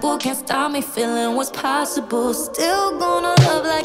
Can't stop me feeling what's possible. Still gonna love like